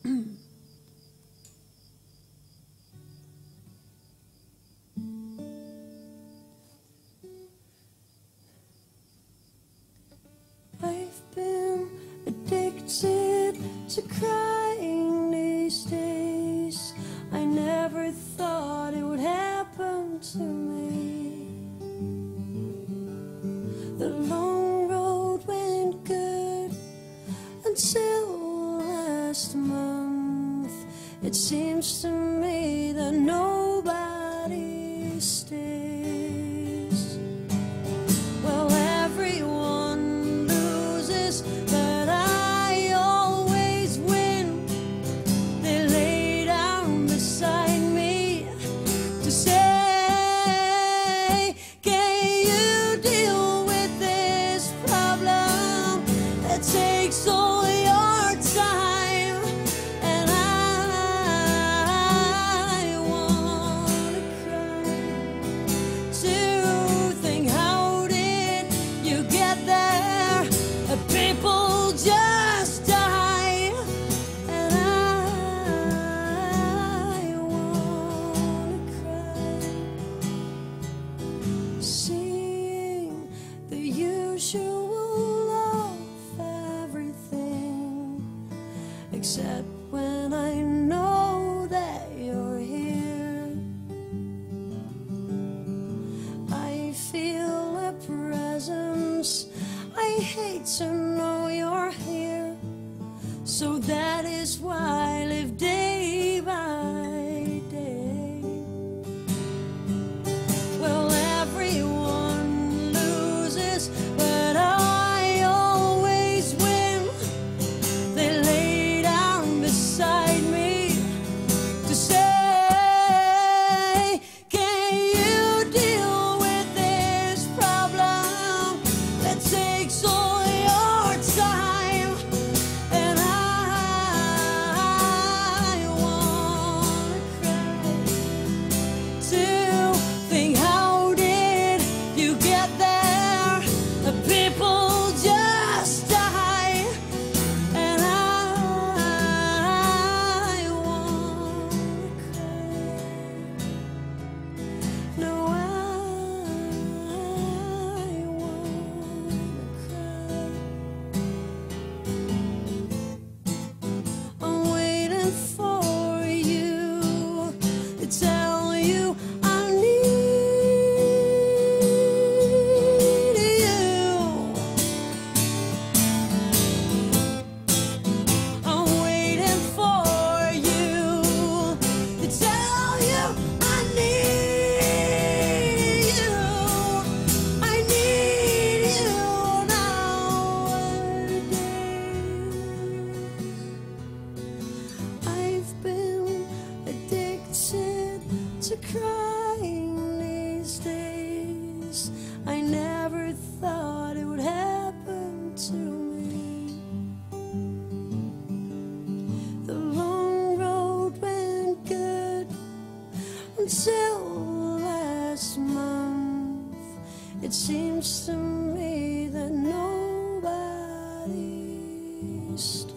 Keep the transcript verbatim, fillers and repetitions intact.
I've been addicted to crying these days. I never thought it would happen to me. The long road went good until last month. It seems to me that nobody stays. Well, everyone loses, but I always win. They lay down beside me to say, can you deal with this problem that takes all your time? And I wanna cry to think, how did you get there? People just die. And I wanna cry, seeing the usual of everything, except when I know that you're here. I feel a presence. I hate to know you're here. So that is why I live day by day. Well, everyone loses, but I always win. They lay down beside me to say, can you deal with this problem that takes all your time? And I wanna cry to think, how did you get there? The people just die. And I wanna cry. No, I wanna cry. I'm waiting for you to tell you I need you. I'm waiting for you to tell you I need you. I need you nowadays. I've been addicted to crying these days. I never thought it would happen to me. The long road went good until last month. It seems to me that nobody stays.